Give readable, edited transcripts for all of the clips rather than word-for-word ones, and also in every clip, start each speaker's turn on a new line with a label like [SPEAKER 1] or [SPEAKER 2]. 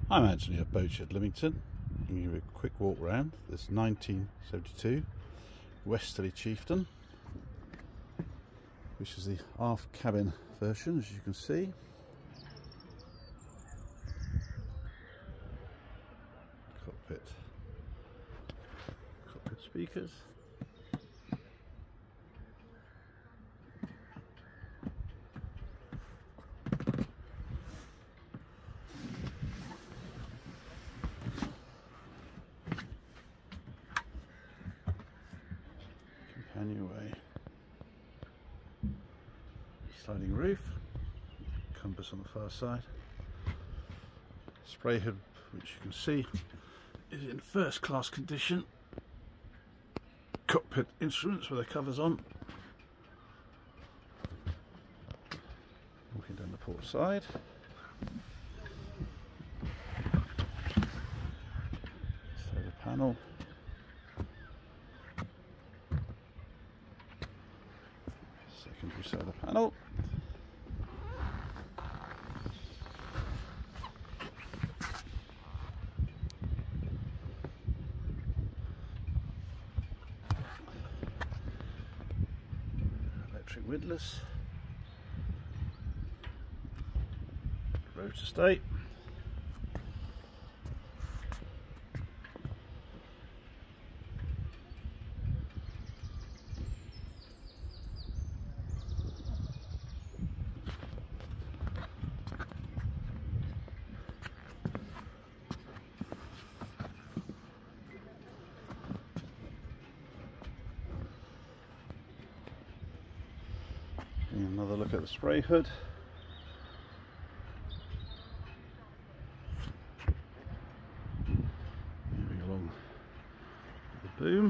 [SPEAKER 1] I'm Anthony of Boatshed, Leamington. I'm going to give you a quick walk round this 1972 Westerly Chieftain, which is the aft cabin version, as you can see. Cockpit speakers. Companionway, sliding roof, compass on the far side, spray hood, which you can see is in first class condition, cockpit instruments with their covers on, walking down the port side, solar panel, secondary solar panel, electric windlass, rotor state, another look at the spray hood. Moving along the boom.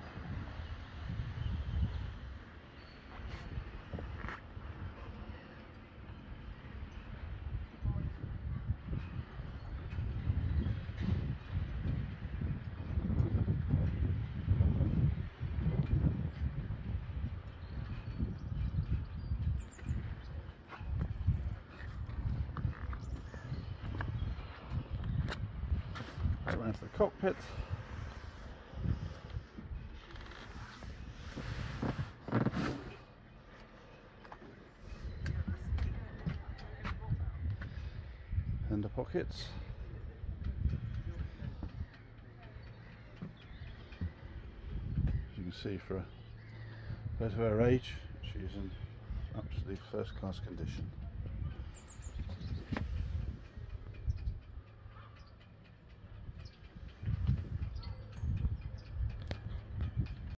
[SPEAKER 1] Around to the cockpit. And the pockets. As you can see, for a boat of her age, she is in absolutely first class condition.